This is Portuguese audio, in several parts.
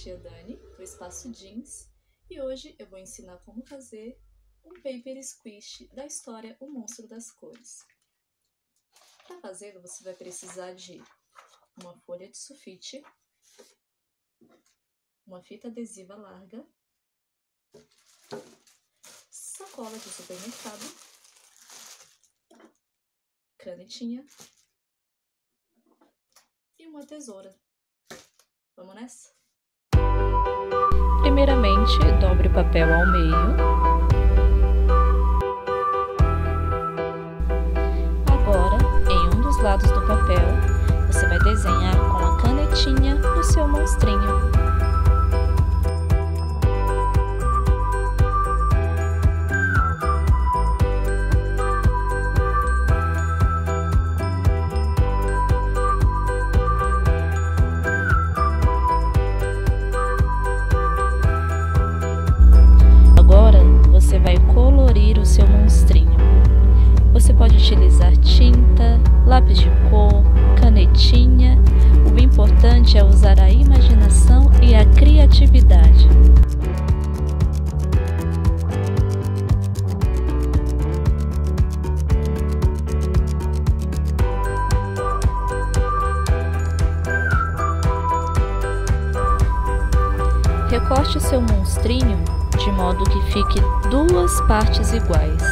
tia Dani, do Espaço Jeans, e hoje eu vou ensinar como fazer um paper squish da história O Monstro das Cores. Para fazê-lo, você vai precisar de uma folha de sulfite, uma fita adesiva larga, sacola de supermercado, canetinha e uma tesoura. Vamos nessa? Primeiramente, dobre o papel ao meio. Agora, em um dos lados do papel, você vai desenhar com a canetinha o seu monstrinho. Você vai colorir o seu monstrinho. Você pode utilizar tinta, lápis de cor, canetinha. O importante é usar a imaginação e a criatividade. Recorte o seu monstrinho de modo que fique duas partes iguais.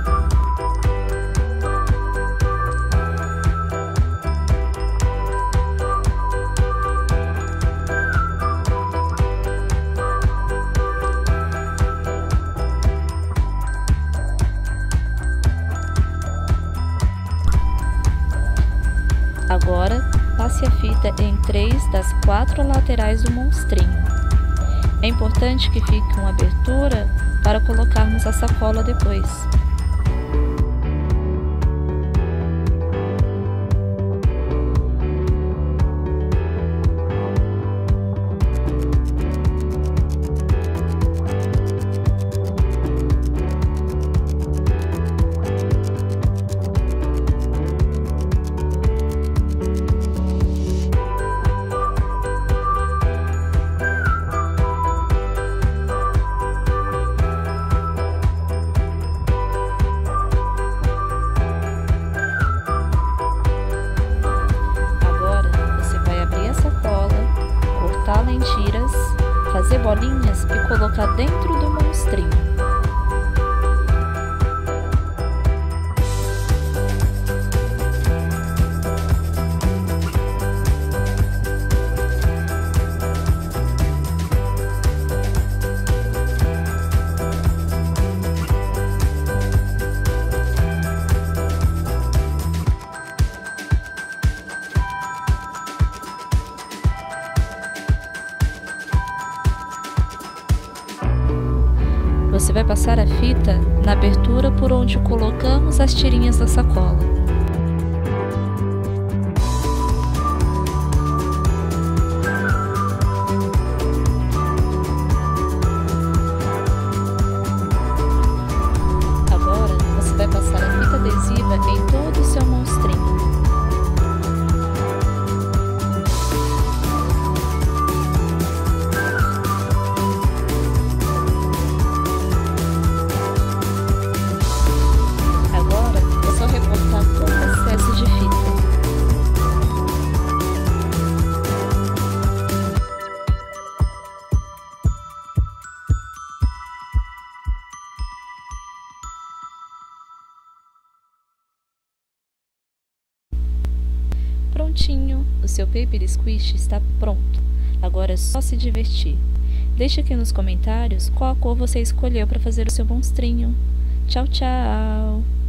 Agora, passe a fita em 3 das 4 laterais do monstrinho. É importante que fique uma abertura para colocarmos a sacola depois. Tiras, fazer bolinhas e colocar dentro do monstrinho. Você vai passar a fita na abertura por onde colocamos as tirinhas da sacola. Agora, você vai passar a fita adesiva em todo o seu monstrinho. Prontinho, o seu paper squish está pronto. Agora é só se divertir. Deixe aqui nos comentários qual a cor você escolheu para fazer o seu monstrinho. Tchau, tchau!